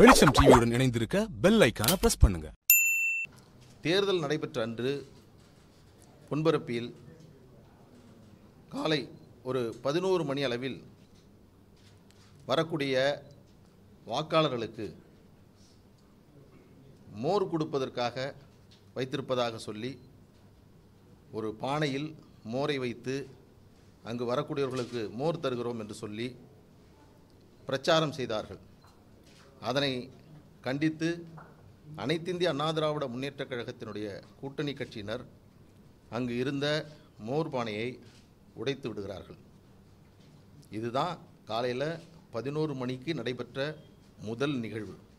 வெளிச்சம் டிவியுடன் இணைந்திருக்க பெல் ஐகானை பிரஸ் பண்ணுங்க. தேர்தல் நடைபெற்ற அன்று பொன்பரப்பியில் காலை ஒரு 11 மணி அளவில் வரக்கூடிய வாக்காளர்களுக்கு மோர் கொடுப்பதற்காக வைத்திருப்பதாக சொல்லி ஒரு பானையில் மோரை வைத்து அங்கு வரக்கூடியவர்களுக்கு மோர் தருகிறோம் என்று சொல்லி பிரச்சாரம் செய்தார்கள். அதனை கண்டித்து அனைத்திந்திய அண்ணா திராவிட முன்னேற்றக் கழகத்தினுடைய கூட்டணி கட்சியினர் அங்கு இருந்த மோர் பானையை உடைத்து விடுகிறார்கள். இதுதான் காலையில் 11 மணிக்கு நடைபெற்ற முதல் நிகழ்வு.